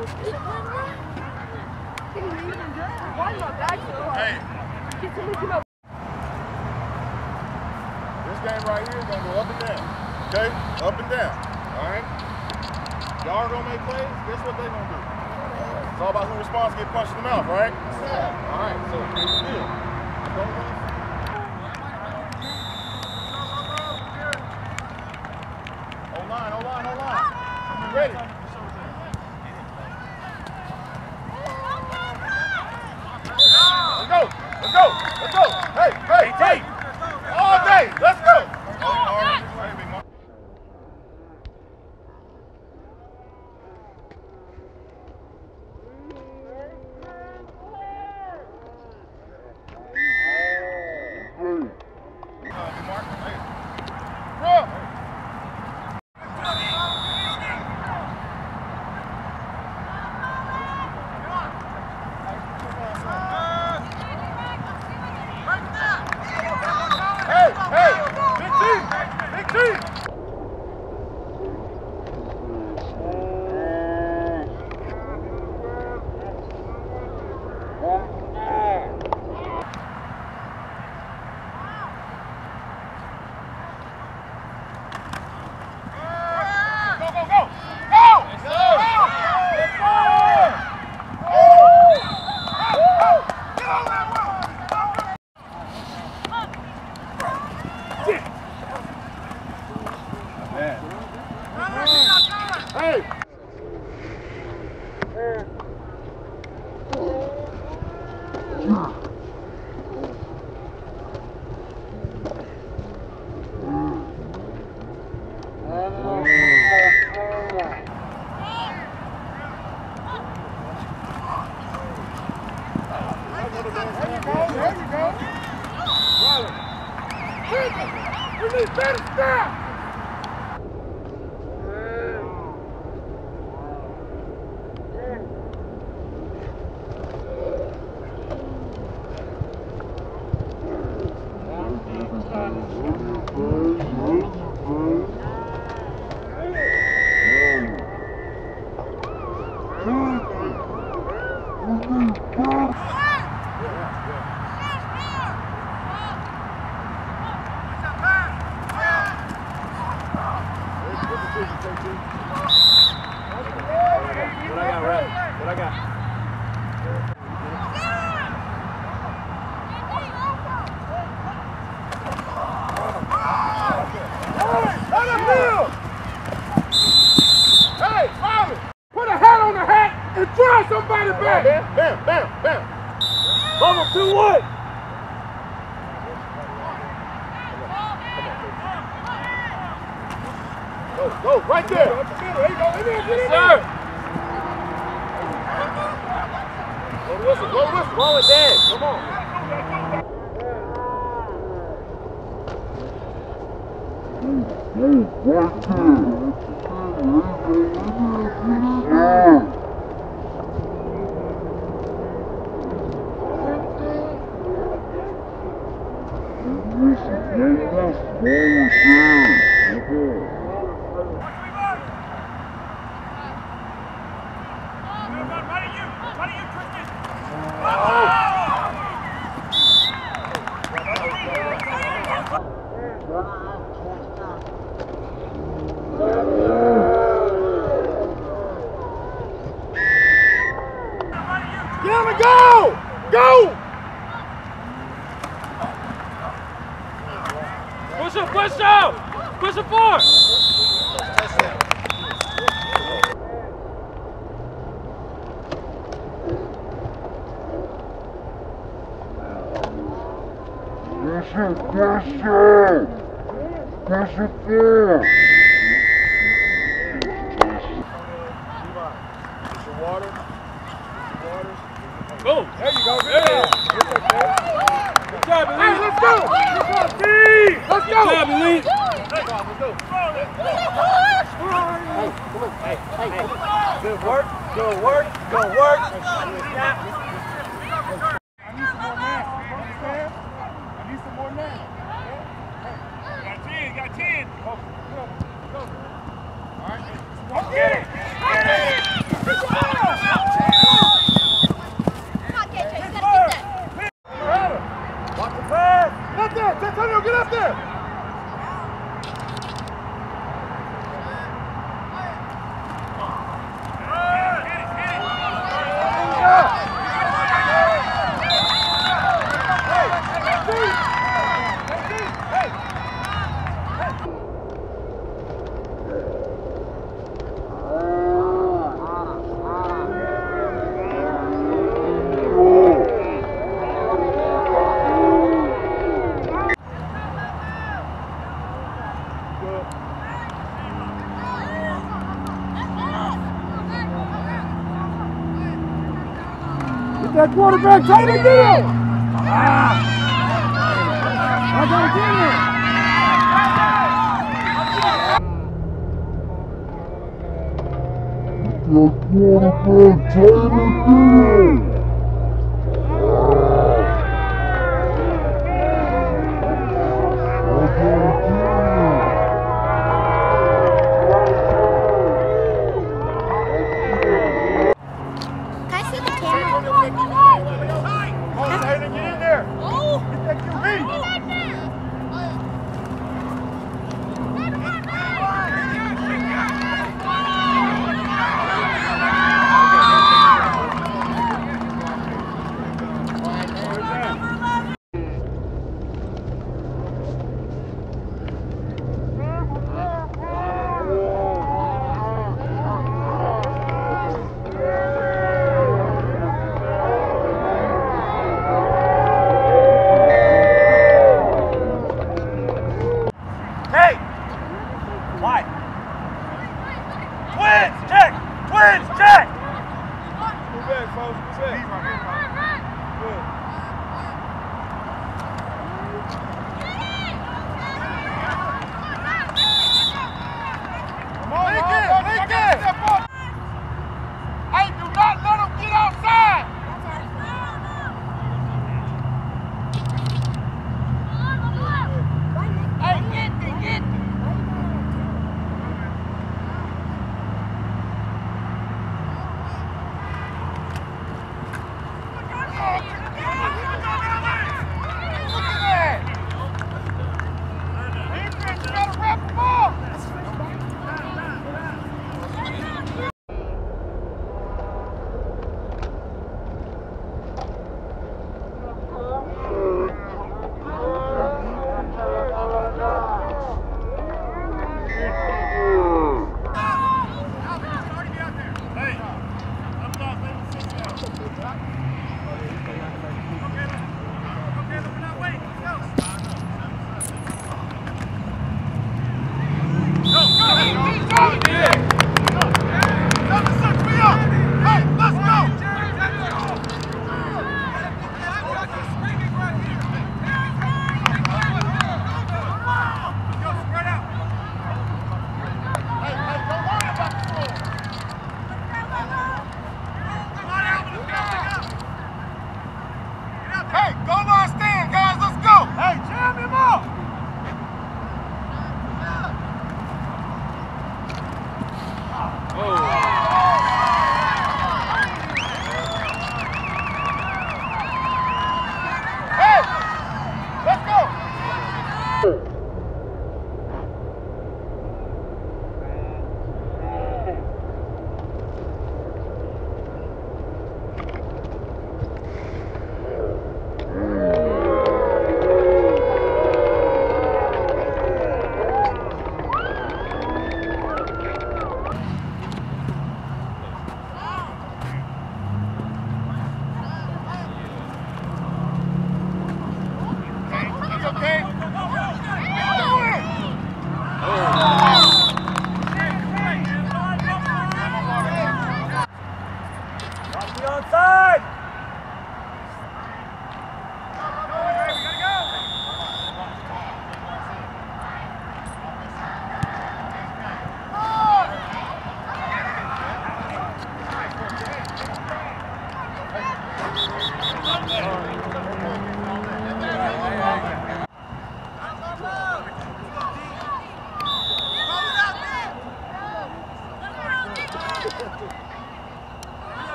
Hey. This game right here is going to go up and down. Okay? Up and down. All right? Y'all are going to make plays. Guess what they're going to do? It's all about who responds to get punched in the mouth, right? All right. So, here's the deal. Hold line. You ready? Let's go. Hey. All day. Let's go. We need better stuff! What I got? Hey, Bobby! Put a hat on the hat and drive somebody back! Bam! Bubble 2-1! Go, right there! There you go, yes, sir! Blow the whistle, roll it down, come on. Go! Push it forward! Push it forward! Water. Go! There you go. Good job, Elite. Hey, let's go! Let's go! Good job, Elite. Let's go. Hey. Good work. I need some more man. Got 10. Go. All right. Get it! That quarterback, tight and deal! I gotta get him! That quarterback, tight and deal!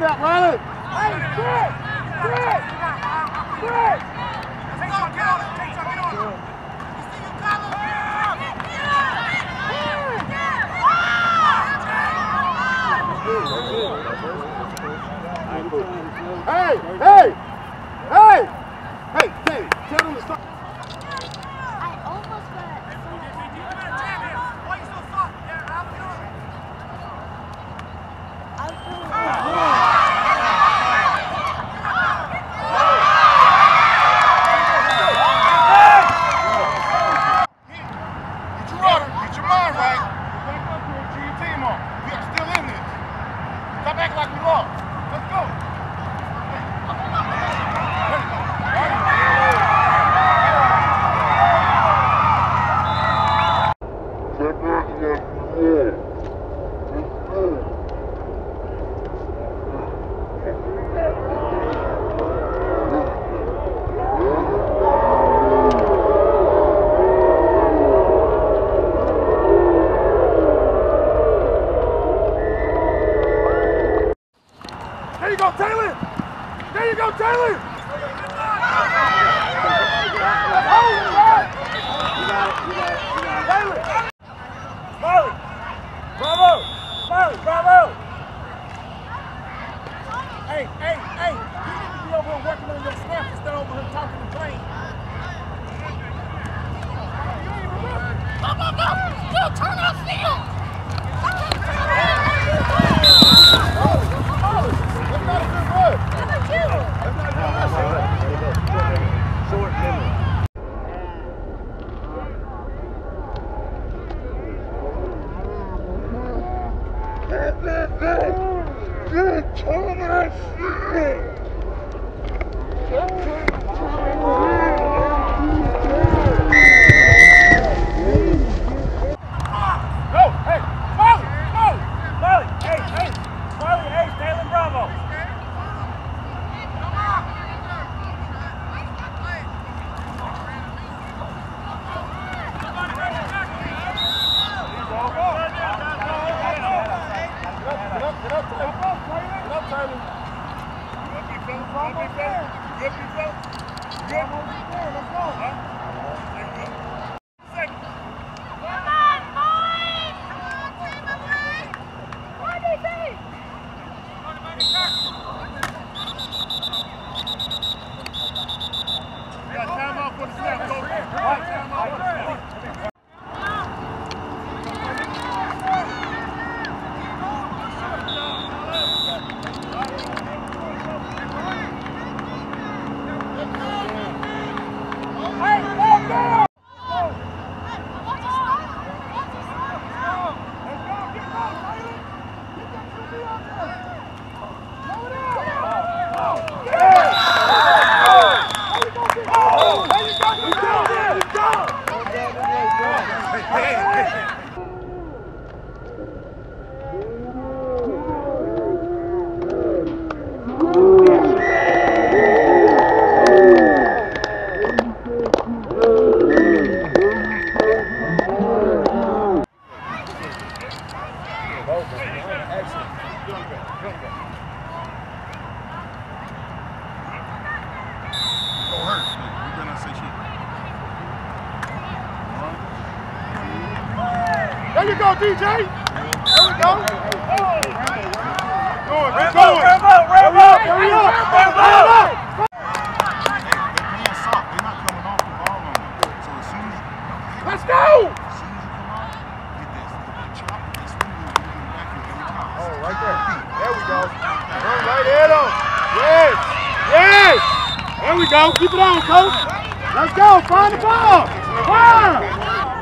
that, Riley. Hey, Fred! Fred! Fred! Take some, get on it. Take some, get on it. You see you coming? Hey, hey, hey, hey, Dave, tell them to stop. I almost got it. Why you so soft? Yeah, I'll do it. I was doing Get your order, get your mind right. Get back up here and cheer your team on. We are still in this. Stop acting like we lost. Let's go. There you go, Taylor! There you go, Taylor! Taylor! Smiley! Bravo! Smiley, bravo! Hey, hey, hey! You need to be over here working on your snaps instead of over here talking and playing. Go, go, go! Still turn off field! That's not a good word. Number 2! That's not good. Short memory. Go! Hey! Smiley! Smiley! Smiley! Hey! Hey! Smiley! Hey! Taylor Bravo! There you go, DJ. There we go. Keep going. Rambo, Rambo, hurry up. They're playing soft. They're not coming off the ball on them. So as soon as let's go. As soon as you come off, get this. Chop this window and get it back here every time. Oh, right there. There we go. Run right at him. Yes. Yes. There we go. Keep it on, coach. Let's go. Find the ball. Fire.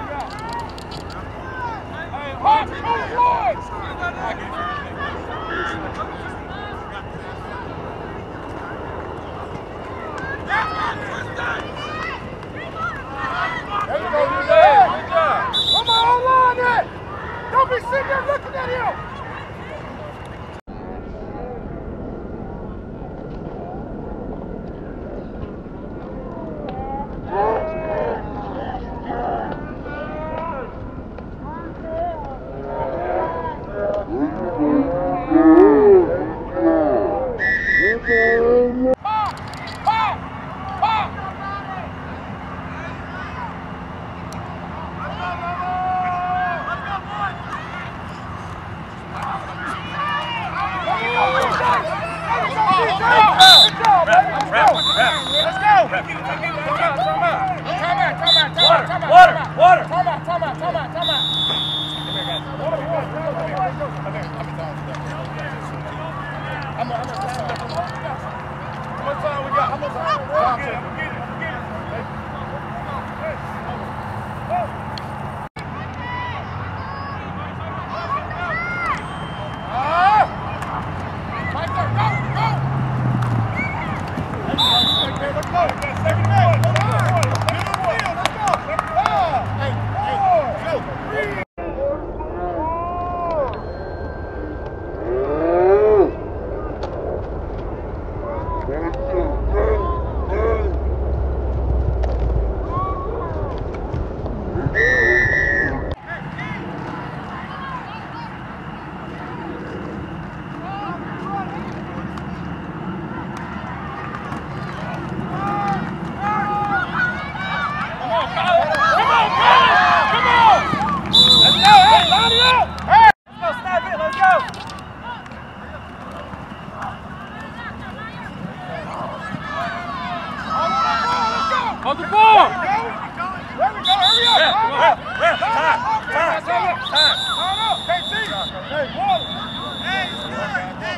Come on, line it! Don't be sitting there looking at him! Hold the ball! There we go, hurry up! Time! Hey, water! Hey, it's good! Hey,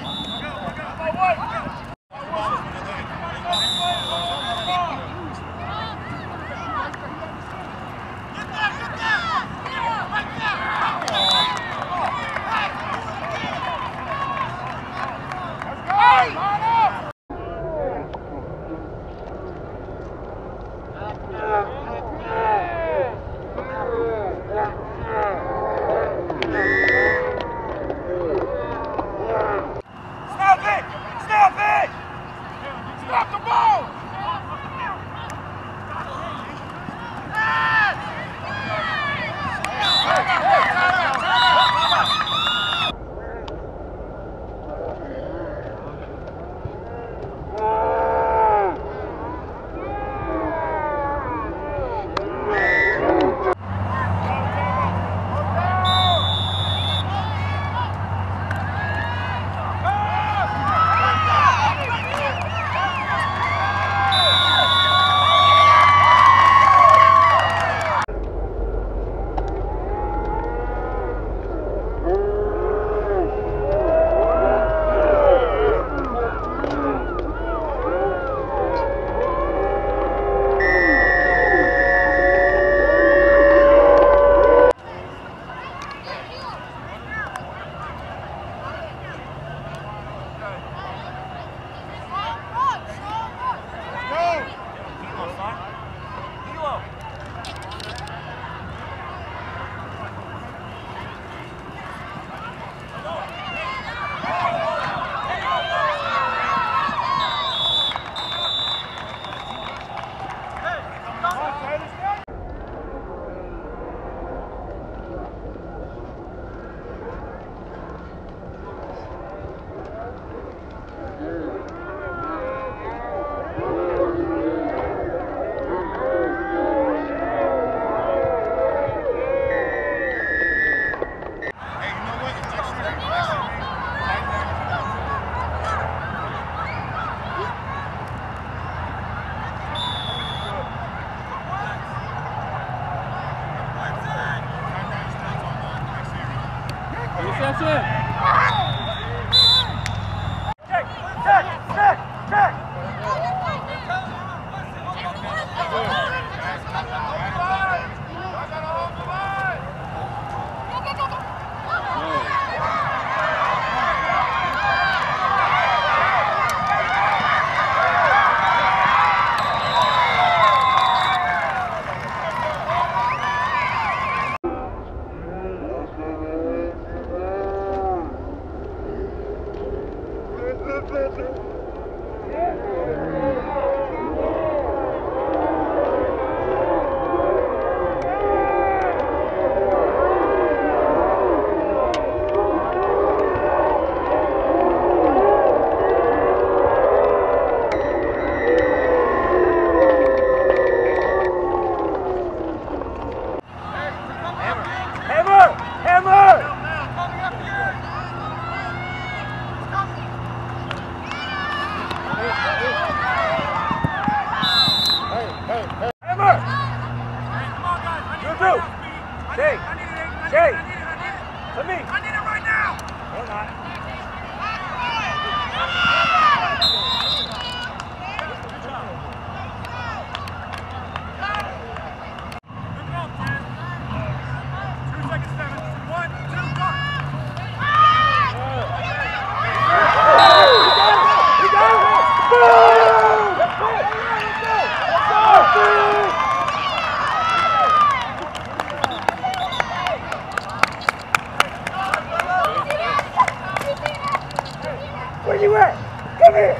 come here.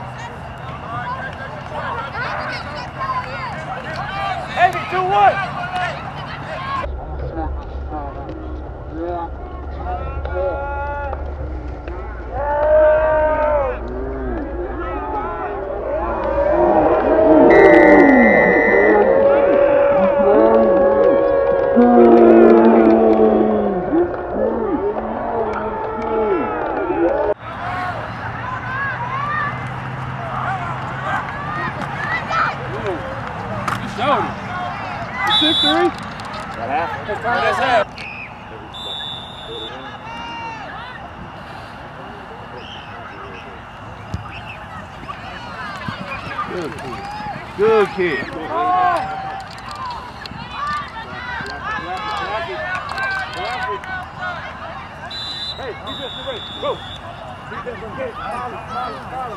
Heavy, 2-1. Showed it. 6-3. That half. That's half. Good kid. Good kid. Hey, defense, get ready. Go. Defense, go get it. Follow.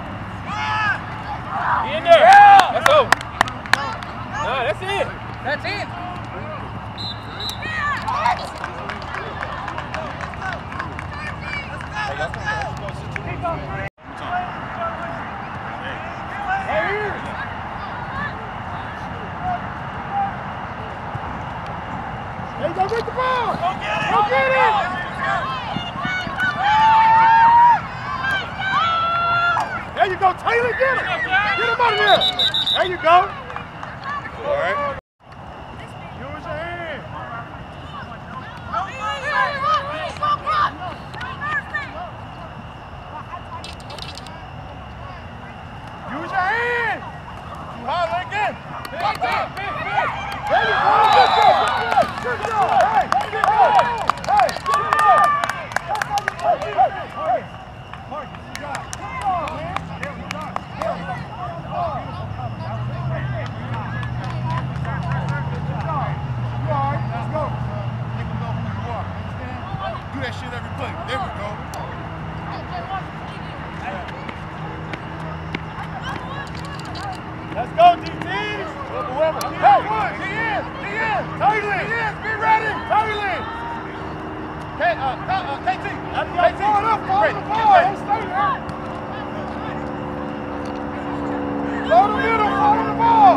That's it. Hey, go get the ball! Go get it! Go get it! There you go, Taylor, get him! Get him out of there! There you go! All right. Use your hand! Use your hand! Too high, again! There you go! Good job! Hey! Good job! Hey! Good job! Marcus, you got it. Good job, man! You all right? Let's go. Make him go for the water. Understand? Do that shit every play. There we go. Let's go, DTs! Whoever. Hey, DN! Taylor! Be ready! Taylor! KT! KT! Follow the ball! Don't stay there! Follow the middle! Follow the ball!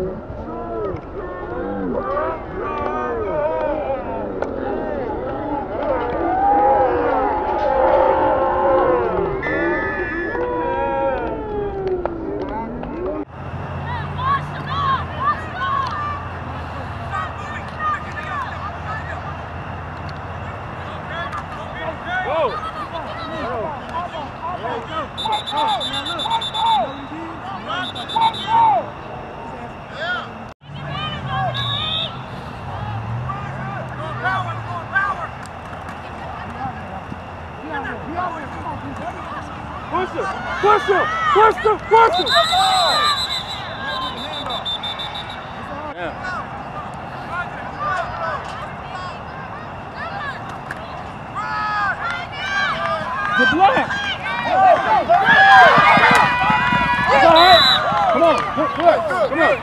Push him! Good block! It's all right. Come on, good. Come on.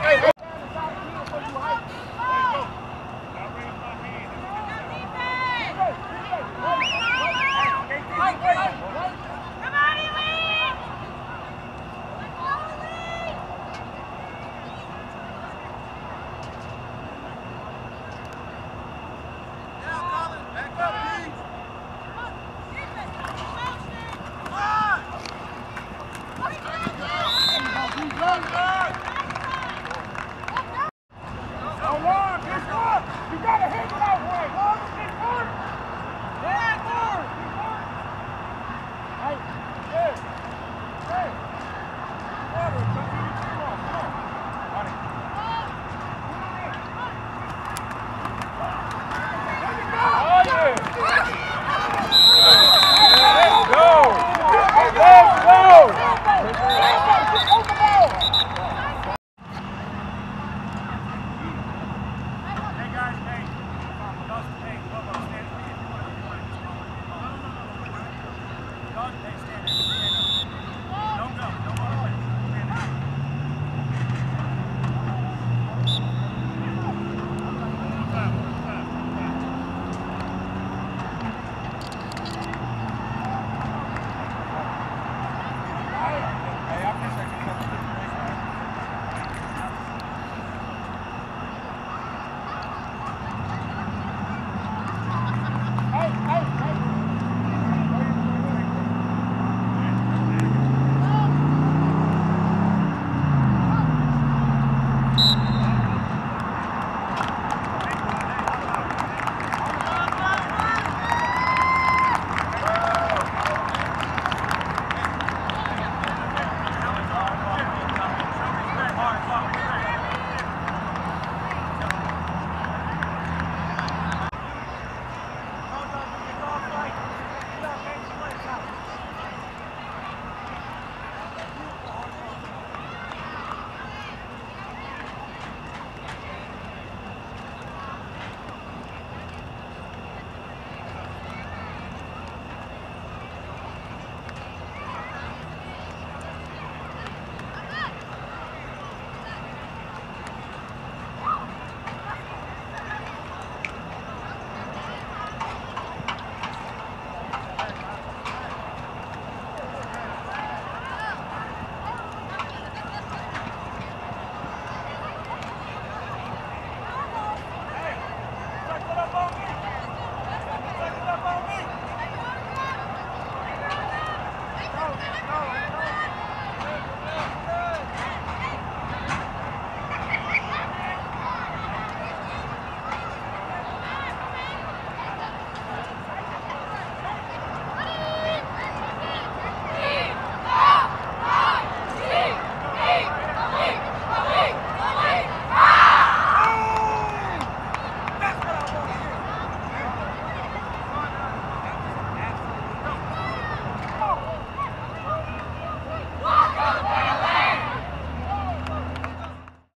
You gotta hit